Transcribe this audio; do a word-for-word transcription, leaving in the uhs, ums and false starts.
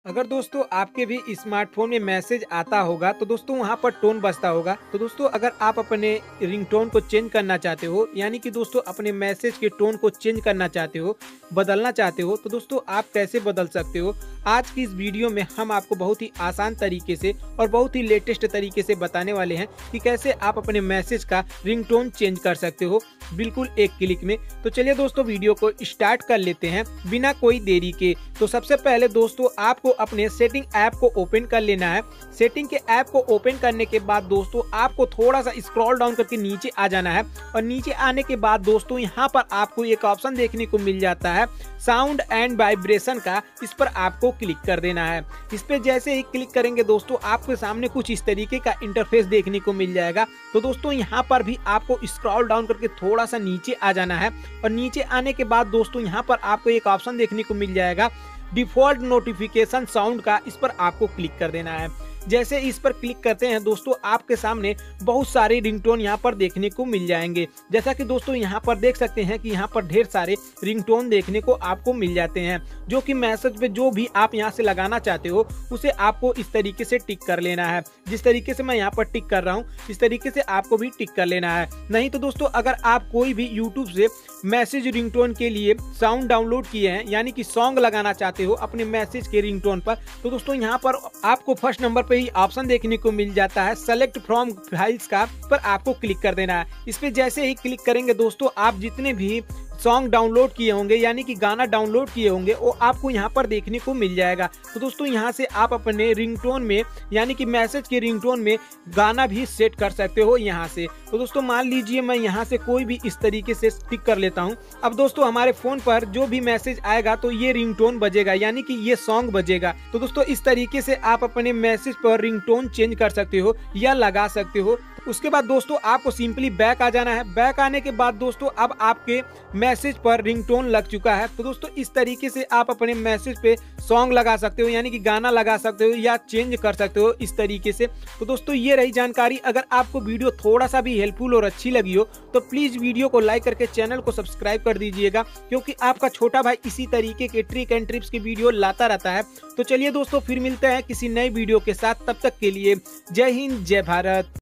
अगर दोस्तों आपके भी स्मार्टफोन में मैसेज आता होगा तो दोस्तों वहाँ पर टोन बजता होगा। तो दोस्तों अगर आप अपने रिंगटोन को चेंज करना चाहते हो, यानी कि दोस्तों अपने मैसेज के टोन को चेंज करना चाहते हो, बदलना चाहते हो, तो दोस्तों आप कैसे बदल सकते हो। आज की इस वीडियो में हम आपको बहुत ही आसान तरीके से और बहुत ही लेटेस्ट तरीके से बताने वाले हैं कि कैसे आप अपने मैसेज का रिंगटोन चेंज कर सकते हो बिल्कुल एक क्लिक में। तो चलिए दोस्तों वीडियो को स्टार्ट कर लेते हैं बिना कोई देरी के। तो सबसे पहले दोस्तों आपको अपने सेटिंग ऐप को ओपन कर लेना है। सेटिंग के ऐप को ओपन करने के बाद दोस्तों आपको थोड़ा सा स्क्रॉल डाउन करके नीचे आ जाना है और नीचे आने के बाद दोस्तों यहाँ पर आपको एक ऑप्शन देखने को मिल जाता है साउंड एंड वाइब्रेशन का। इस पर आपको क्लिक कर देना है। इस पे जैसे ही क्लिक करेंगे दोस्तों आपके सामने कुछ इस तरीके का इंटरफेस देखने को मिल जाएगा। तो दोस्तों यहाँ पर भी आपको स्क्रॉल डाउन करके थोड़ा सा नीचे आ जाना है और नीचे आने के बाद दोस्तों यहाँ पर आपको एक ऑप्शन देखने को मिल जाएगा डिफॉल्ट नोटिफिकेशन साउंड का। इस पर आपको क्लिक कर देना है। जैसे इस पर क्लिक करते हैं दोस्तों आपके सामने बहुत सारे रिंगटोन यहाँ पर देखने को मिल जाएंगे। जैसा कि दोस्तों यहाँ पर देख सकते हैं कि यहाँ पर ढेर सारे रिंगटोन देखने को आपको मिल जाते हैं, जो कि मैसेज पे जो भी आप यहाँ से लगाना चाहते हो उसे आपको इस तरीके से टिक कर लेना है। जिस तरीके से मैं यहाँ पर टिक कर रहा हूँ इस तरीके से आपको भी टिक कर लेना है। नहीं तो दोस्तों अगर आप कोई भी यूट्यूब से मैसेज रिंगटोन के लिए साउंड डाउनलोड किए हैं, यानी कि सॉन्ग लगाना चाहते हो अपने मैसेज के रिंगटोन पर, तो दोस्तों यहाँ पर आपको फर्स्ट नंबर पे ही ऑप्शन देखने को मिल जाता है सेलेक्ट फ्रॉम फाइल्स का। पर आपको क्लिक कर देना है। इस पे जैसे ही क्लिक करेंगे दोस्तों आप जितने भी सॉन्ग डाउनलोड किए होंगे, यानी कि गाना डाउनलोड किए होंगे, वो आपको यहाँ पर देखने को मिल जाएगा। तो दोस्तों यहाँ से आप अपने रिंगटोन में, यानी कि मैसेज के रिंगटोन में गाना भी सेट कर सकते हो यहाँ से। तो दोस्तों मान लीजिए मैं यहाँ से कोई भी इस तरीके से टिक कर लेता हूँ। अब दोस्तों हमारे फोन पर जो भी मैसेज आएगा तो ये रिंगटोन बजेगा, यानी कि ये सॉन्ग बजेगा। तो दोस्तों इस तरीके से आप अपने मैसेज पर रिंगटोन चेंज कर सकते हो या लगा सकते हो। उसके बाद दोस्तों आपको सिंपली बैक आ जाना है। बैक आने के बाद दोस्तों अब आपके मैसेज पर रिंगटोन लग चुका है। तो दोस्तों इस तरीके से आप अपने मैसेज पे सॉन्ग लगा सकते हो, यानी कि गाना लगा सकते हो या चेंज कर सकते हो इस तरीके से। तो दोस्तों ये रही जानकारी। अगर आपको वीडियो थोड़ा सा भी हेल्पफुल और अच्छी लगी हो तो प्लीज वीडियो को लाइक करके चैनल को सब्सक्राइब कर दीजिएगा, क्योंकि आपका छोटा भाई इसी तरीके के ट्रिक एंड ट्रिप्स की वीडियो लाता रहता है। तो चलिए दोस्तों फिर मिलते हैं किसी नए वीडियो के साथ। तब तक के लिए जय हिंद, जय भारत।